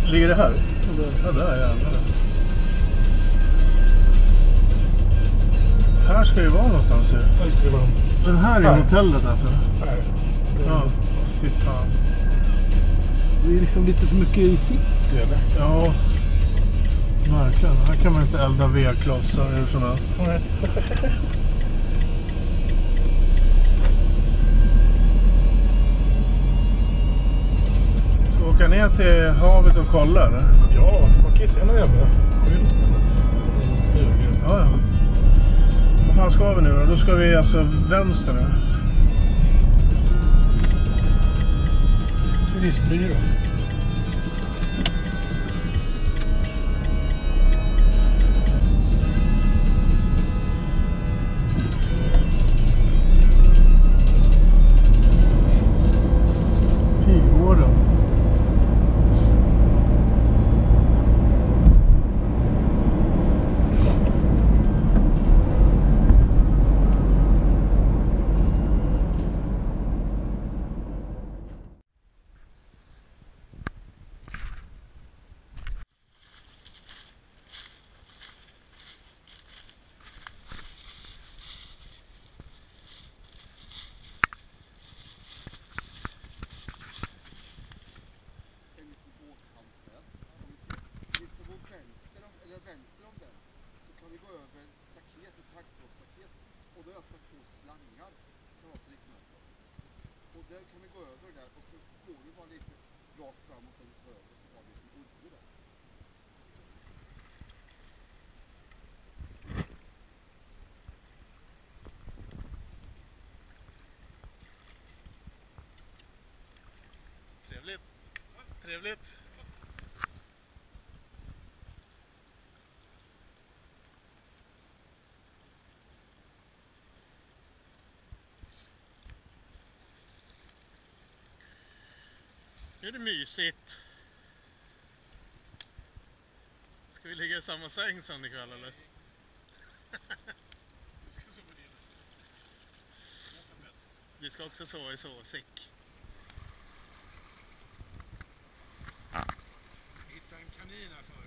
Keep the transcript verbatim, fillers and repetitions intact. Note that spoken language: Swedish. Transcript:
Ligger det här? Ja, där jävlar. Här ska det vara någonstans ju. Här ska det vara. Den här är Här. hotellet alltså. Här. Ja, fy fan. Det är liksom lite för mycket i city eller? Ja, verkligen. Här kan man inte elda vedklossar hur som helst. Nej. Ska vi åka ner till havet och kolla eller? Ja, man kan ju se några jävla stugor. Ja, ja. Vad fan ska vi nu då? Då ska vi alltså vänster nu. Turistbyrå. Pigården. Där kan vi gå över där och så går du bara lite rakt fram och sen över och så har vi en udde där. Trevligt. Trevligt. Nu är det mysigt. Ska vi ligga i samma säng sen ikväll eller? Vi ska också sova i sovsäck. Hitta en kanin här för.